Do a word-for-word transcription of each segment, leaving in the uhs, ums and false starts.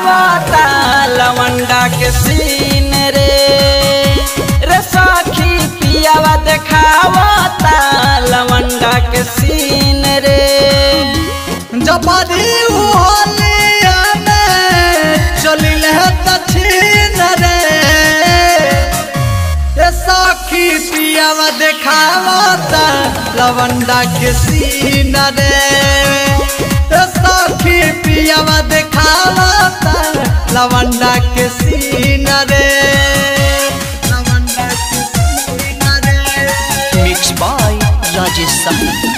देखावता लवंडा के सीन रे रे सखी पियावा देखावता लवंडा के सीन रे। जब होलिया में चलिले दक्षिण रे रे सखी पियावा देखावता लवंडा के सीन रे रे सखी पियावा देखावता लवंडा के सीन रे लवंडा के सीन रे। Mix by Rajesh Sahni.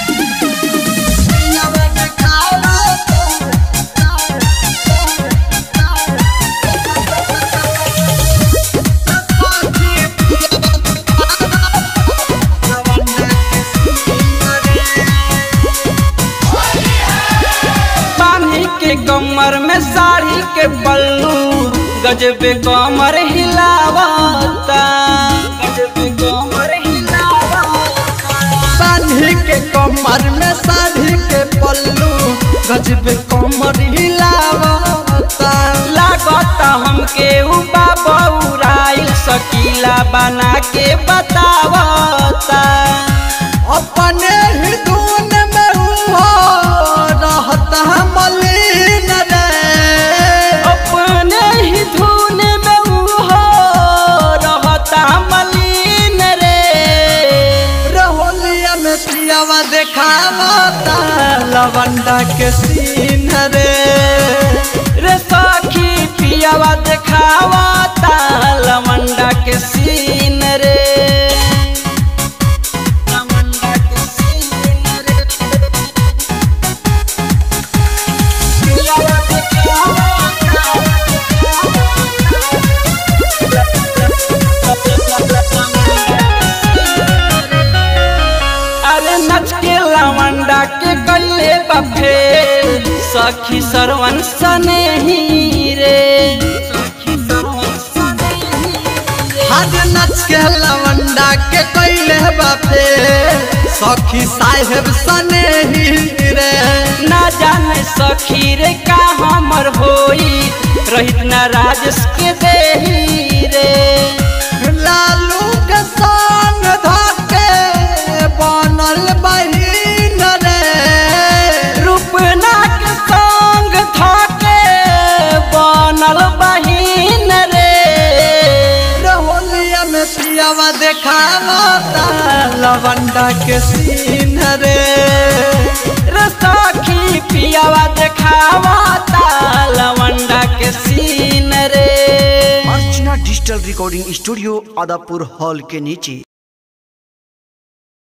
कमर में साड़ी के पल्लू गजबे कमर हिलावता गजबे कमर हिलावता साड़ी के कमर में साड़ी के पल्लू गजबे कमर हिलावता लागता हमके उबा बउराइल सकीला बना के बतावता अपने ही धुन में हो रहता मलिन रे अपने ही धुन में हो रहता मलिन रे होलिया में पियावा देखावता लवंडा के सीन रे रे सखी पियावा देखावता लवंडा के सीन रे लवंडा के सीन रे पियावा देखावता अरे नच के लवंडा के गले बफे सखी सरवन सने ही रे सखी सरवन सने ही हज नच के लवंडा के कैले बापे सखी साहेब सने ही रे ना जाने सखी रे का हमर होई रहित ना राजेश के देही रे लालू के संग धके बनल बहिन रे रूपना के संग धके बनल बहिन रे होलिया में पियावा देखावता लवंडा के सीन रे रे सखी पियावा देखावता लवंडा के सीन रे। Archana digital recording studio Adapur hall के नीचे।